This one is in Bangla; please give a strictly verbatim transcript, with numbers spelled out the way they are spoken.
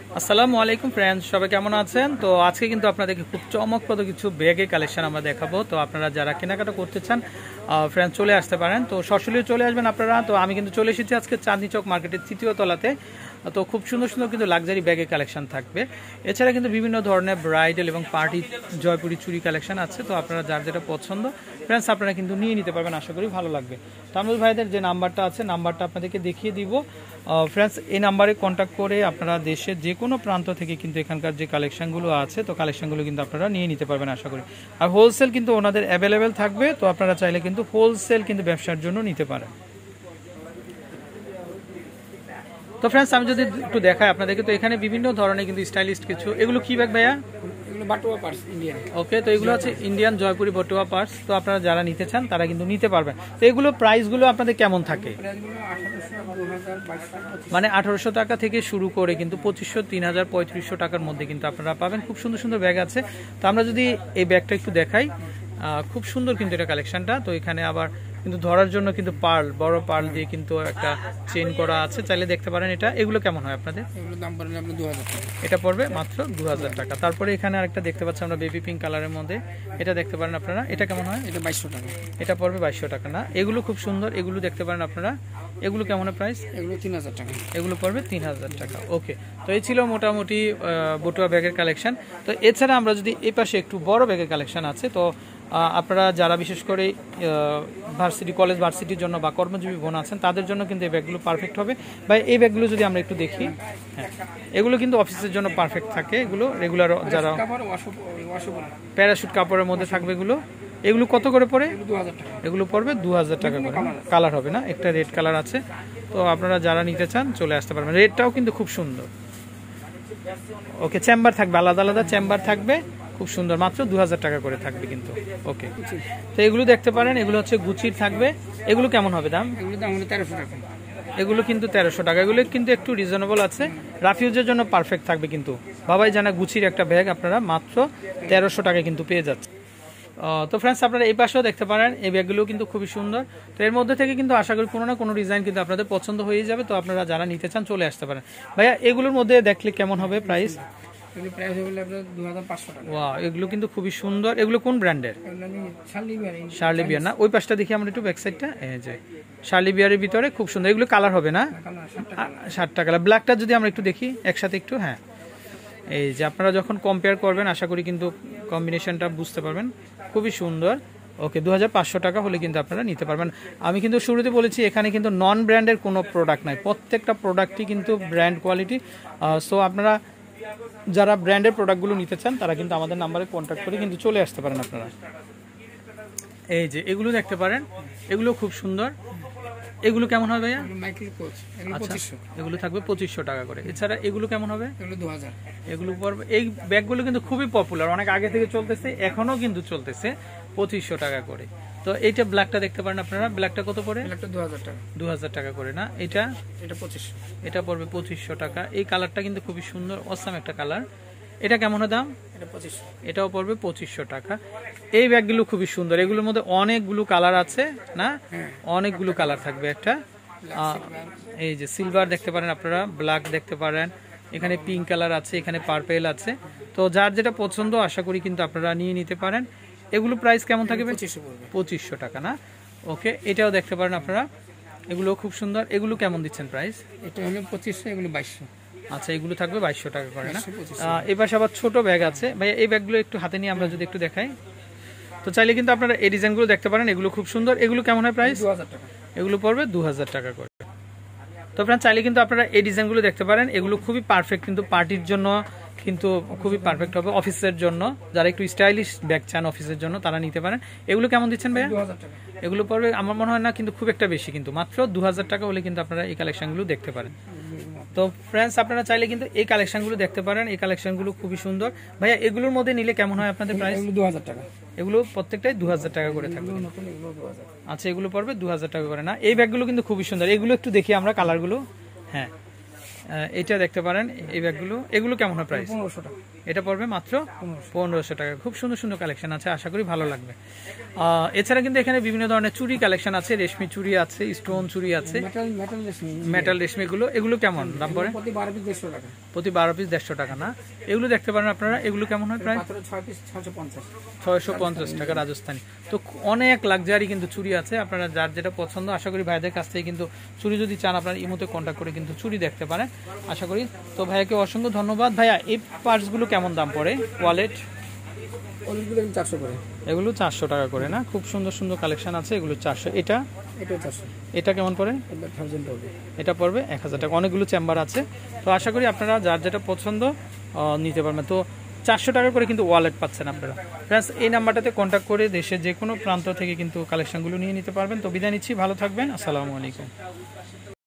আসসালামু আলাইকুম ফ্রেন্ডস, সবাই কেমন আছেন? তো আজকে কিন্তু আপনাদেরকে খুব চমকপ্রদ কিছু ব্যাগের কালেকশন আমরা দেখাবো। তো আপনারা যারা কেনাকাটা করতে চান ফ্রেন্ডস চলে আসতে পারেন। তো সরাসরি চলে আসবেন আপনারা। তো আমি কিন্তু চলে এসেছি আজকে চাঁদনি চক মার্কেটের তৃতীয় তলাতে। তো খুব সুন্দর সুন্দর কিন্তু লাক্সারি ব্যাগের কালেকশন থাকবে। এছাড়া কিন্তু বিভিন্ন ধরনের ব্রাইডাল এবং পার্টি জয়পুরি চুরি কালেকশন আছে। তো আপনারা যার যেটা পছন্দ ফ্রেন্ডস আপনারা কিন্তু নিয়ে নিতে পারবেন, আশা করি ভালো লাগবে। তামিল ভাইদের যে নাম্বারটা আছে নাম্বারটা আপনাদেরকে দেখিয়ে দিব ফ্রেন্ডস। এই নাম্বারে কন্ট্যাক্ট করে আপনারা দেশের যে কোনো প্রান্ত থেকে কিন্তু এখানকার যে কালেকশনগুলো আছে তো কালেকশনগুলো কিন্তু আপনারা নিয়ে নিতে পারবেন, আশা করি। আর হোলসেল কিন্তু ওনাদের অ্যাভেলেবেল থাকবে। তো আপনারা চাইলে কিন্তু হোলসেল কিন্তু ব্যবসার জন্য নিতে পারেন। তো ফ্রেন্ডস আমি যদি একটু দেখাই আপনাদেরকে, তো এখানে বিভিন্ন ধরনের কিন্তু স্টাইলিস্ট কিছু, এগুলো কি ব্যাগ ভাইয়া? এগুলো বাটুয়া পার্স ইন্ডিয়ান। ওকে, তো এগুলো হচ্ছে ইন্ডিয়ান জয়পুরি বটুয়া পার্স। তো আপনারা যারা নিতে চান তারা কিন্তু নিতে পারবেন। তো এগুলো প্রাইসগুলো আপনাদের কেমন থাকে? মানে আঠারোশো টাকা থেকে শুরু করে কিন্তু পঁচিশশো তিন হাজার পঁয়ত্রিশশো টাকার মধ্যে কিন্তু আপনারা পাবেন। খুব সুন্দর সুন্দর ব্যাগ আছে। তো আমরা যদি এই ব্যাগটা একটু দেখাই, খুব সুন্দর কিন্তু এটা কালেকশনটা। তো এখানে আবার কিন্তু ধরার জন্য কিন্তু পার্ল, বড় পার্ল দিয়ে কিন্তু একটা চেইন করা আছে, চাইলে দেখতে পারেন এটা। এগুলো কেমন হয় আপনাদের? এগুলো দাম পড়বে আপনাদের দুই হাজার টাকা। এটা পড়বে মাত্র দু হাজার টাকা। তারপরে এখানে আরেকটা দেখতে পাচ্ছি আমরা বেবি পিঙ্ক কালারের মধ্যে, এটা দেখতে পারেন আপনারা। এটা কেমন হয়? এটা বাইশশো টাকা। এটা পড়বে বাইশশো টাকা না? এগুলো খুব সুন্দর, এগুলো দেখতে পারেন আপনারা। এগুলো কেমন প্রাইস? এগুলো তিন হাজার টাকা। এগুলো পড়বে তিন হাজার টাকা। ওকে, তো এই ছিল মোটামুটি বটুয়া ব্যাগের কালেকশন। তো এছাড়া আমরা যদি এই পাশে একটু বড় ব্যাগের কালেকশন আছে, তো আপনারা যারা বিশেষ করে ভার্সিটি কলেজ ভার্সিটির জন্য বা কর্মজীবী বোন আছেন তাদের জন্য কিন্তু এই ব্যাগগুলো পারফেক্ট হবে। বা এই ব্যাগগুলো যদি আমরা একটু দেখি, হ্যাঁ এগুলো কিন্তু অফিসের জন্য পারফেক্ট থাকে। এগুলো রেগুলার যারা প্যারাশুট কাপড়ের মধ্যে থাকবে এগুলো। এগুলো কত করে পড়ে? এগুলো পড়বে দু হাজার টাকা করে। কালার হবে না, একটা রেড কালার আছে। তো আপনারা যারা নিতে চান চলে আসতে পারবেন। রেডটাও কিন্তু খুব সুন্দর। ওকে, চেম্বার থাকবে, আলাদা আলাদা চেম্বার থাকবে, খুব সুন্দর, মাত্র দু হাজার টাকা করে থাকবে কিন্তু। ওকে, তো এগুলো দেখতে পারেন, এগুলো হচ্ছে গুচির থাকবে। এগুলো কেমন হবে দাম? এগুলো দাম হলো তেরোশো টাকা। এগুলো কিন্তু তেরোশো টাকা। এগুলো কিন্তু একটু রিজনেবল আছে, রাফিউজের জন্য পারফেক্ট থাকবে কিন্তু। বাবাই জানা গুচির একটা ব্যাগ আপনারা মাত্র তেরোশো টাকায় কিন্তু পেয়ে যাচ্ছে। তো ফ্রেন্ডস আপনারা এই পাশেও দেখতে পারেন, এই ব্যাগগুলো কিন্তু খুবই সুন্দর। তো এর মধ্যে থেকে কিন্তু আশা করি কোনো না কোনো ডিজাইন কিন্তু আপনাদের পছন্দ হয়ে যাবে। তো আপনারা যারা নিতে চান চলে আসতে পারেন। ভাইয়া এগুলোর মধ্যে দেখলে কেমন হবে প্রাইস? এগুলো কিন্তু খুবই সুন্দর। এগুলো কোন ব্র্যান্ডের? শার্লি বিয়ার না? ওই পাশটা দেখি আমরা একটু ব্যাক সাইডটা। এই যে শার্লি বিয়ারের ভিতরে খুব সুন্দর। এগুলো কালার হবে না? ষাটটা কালার। ব্ল্যাকটা যদি আমরা একটু দেখি একসাথে একটু, হ্যাঁ এই যে আপনারা যখন কম্পেয়ার করবেন আশা করি কিন্তু কম্বিনেশনটা বুঝতে পারবেন, খুবই সুন্দর। ওকে, দু হাজার পাঁচশো টাকা হলে কিন্তু আপনারা নিতে পারবেন। আমি কিন্তু শুরুতে বলেছি এখানে কিন্তু নন ব্র্যান্ডের কোনো প্রোডাক্ট নাই, প্রত্যেকটা প্রোডাক্টই কিন্তু ব্র্যান্ড কোয়ালিটি। সো আপনারা যারা ব্র্যান্ডের প্রোডাক্টগুলো নিতে চান তারা কিন্তু আমাদের নাম্বারে কন্ট্যাক্ট করে কিন্তু চলে আসতে পারেন আপনারা। এই যে এগুলো দেখতে পারেন, এগুলো খুব সুন্দর। এগুলো কেমন হবে ভাইয়া? আচ্ছা, এগুলো থাকবে পঁচিশশো টাকা করে। এছাড়া এগুলো কেমন হবে? এগুলো পড়বে, এই ব্যাগগুলো কিন্তু খুবই পপুলার, অনেক আগে থেকে চলতেছে, এখনো কিন্তু চলতেছে, পঁচিশশো টাকা করে। তো এইটা ব্ল্যাকটা দেখতে পারেন আপনারা। ব্ল্যাকটা কত পড়ে? দু হাজার টাকা। দু হাজার টাকা করে না? এটা এটা পঁচিশশো। এটা পড়বে পঁচিশশো টাকা। এই কালারটা কিন্তু খুবই সুন্দর, অসাম একটা কালার। এটা কেমন দাম? এটা পঁচিশশো। এটাও পড়বে পঁচিশশো টাকা। এই ব্যাগগুলো খুবই সুন্দর, এগুলোর মধ্যে অনেকগুলো কালার আছে না? অনেকগুলো কালার থাকবে একটা। এই যে সিলভার দেখতে পারেন আপনারা, ব্ল্যাক দেখতে পারেন, এখানে পিঙ্ক কালার আছে, এখানে পার্পেল আছে। তো যার যেটা পছন্দ আশা করি কিন্তু আপনারা নিয়ে নিতে পারেন। এগুলো প্রাইস কেমন থাকবে? পঁচিশশো টাকা না? ওকে, এটাও দেখতে পারেন আপনারা, এগুলো খুব সুন্দর। এগুলো কেমন দিচ্ছেন প্রাইস? এটা হলো পঁচিশশো, এগুলো বাইশশো। আচ্ছা, এগুলো থাকবে বাইশশো টাকা করে না? এবার আবার ছোট ব্যাগ আছে ভাই, এই ব্যাগগুলো একটু হাতে নিয়ে আমরা যদি একটু দেখাই, তো চাইলে কিন্তু আপনারা এই ডিজাইনগুলো দেখতে পারেন। এগুলো খুব সুন্দর। এগুলো কেমন হয় প্রাইস? দু হাজার টাকা। এগুলো পড়বে দু হাজার টাকা করে। তো আপনারা চাইলে কিন্তু আপনারা এই ডিজাইনগুলো দেখতে পারেন। এগুলো খুবই পারফেক্ট কিন্তু পার্টির জন্য, কিন্তু খুবই পারফেক্ট হবে অফিসের জন্য। যারা একটু স্টাইলিশ ব্যাগ চান অফিসের জন্য তারা নিতে পারেন। এগুলো কেমন দিচ্ছেন ভাইয়া? এগুলো পড়বে আমার মনে হয় না কিন্তু খুব একটা বেশি, কিন্তু মাত্র দু হাজার টাকা হলে কিন্তু আপনারা এই কালেকশনগুলো দেখতে পারেন। তো ফ্রেন্ডস আপনারা চাইলে কিন্তু এই কালেকশনগুলো দেখতে পারেন। এই কালেকশনগুলো খুবই সুন্দর। ভাইয়া এগুলোর মধ্যে নিলে কেমন হয় আপনাদের প্রাইস? দু হাজার টাকা। এগুলো প্রত্যেকটাই দু হাজার টাকা করে থাকবে। আচ্ছা, এগুলো পড়বে দু হাজার টাকা করে না? এই ব্যাগগুলো কিন্তু খুবই সুন্দর। এগুলো একটু দেখি আমরা কালারগুলো। হ্যাঁ, এটা দেখতে পারেন এই ব্যাগগুলো। এগুলো কেমন হয় প্রাইস? পনেরোশো টাকা। এটা পড়বে মাত্র পনেরোশো টাকা। খুব সুন্দর সুন্দর কালেকশন আছে, আশা করি ভালো লাগবে। আহ, এছাড়া কিন্তু এখানে বিভিন্ন ধরনের চুড়ি কালেকশন আছে, রেশমি চুড়ি আছে, স্টোন চুড়ি আছে, মেটাল মেটাল রেশমি মেটাল রেশমি গুলো, এগুলো কেমন দাম পড়ে? প্রতি বারো পিস দেড়শো টাকা। প্রতি বারো পিস দেড়শো টাকা না? এগুলো দেখতে পারেন আপনারা, এগুলো কেমন হয়? প্রায় পাথরের ছয় পিস ছয়শো পঞ্চাশ। ছয়শো পঞ্চাশ টাকা রাজস্থানি। তো অনেক লাক্সারি কিন্তু চুড়ি আছে, আপনারা যার যেটা পছন্দ, আশা করি ভাইদের কাছ থেকে কিন্তু চুড়ি যদি চান আপনারা ইমোতে কন্ট্যাক্ট করে কিন্তু চুড়ি দেখতে পারেন আশা করি। তো ভাইয়াকে অসংখ্য ধন্যবাদ। ভাইয়া এই পার্টসগুলো কেমন দাম পড়ে? ওয়ালেট ওগুলো চারশো করে। এগুলো চারশো টাকা করে না? খুব সুন্দর সুন্দর কালেকশন আছে, এগুলো চারশো। এটা এটা চারশো। এটা কেমন পড়ে? এটা থাউজেন্ড পড়বে। এটা পড়বে এক হাজার টাকা। অনেকগুলো চেম্বার আছে, তো আশা করি আপনারা যার যেটা পছন্দ আহ, নিতে পারবেন। তো চারশো টাকা করে কিন্তু ওয়ালেট পাচ্ছেন আপনারা। প্লাস এই নাম্বারটাতে কন্ট্যাক্ট করে দেশের যে কোনো প্রান্ত থেকে কিন্তু কালেকশনগুলো নিয়ে নিতে পারবেন। তো বিদায় নিচ্ছি, ভালো থাকবেন, আসসালামু আলাইকুম।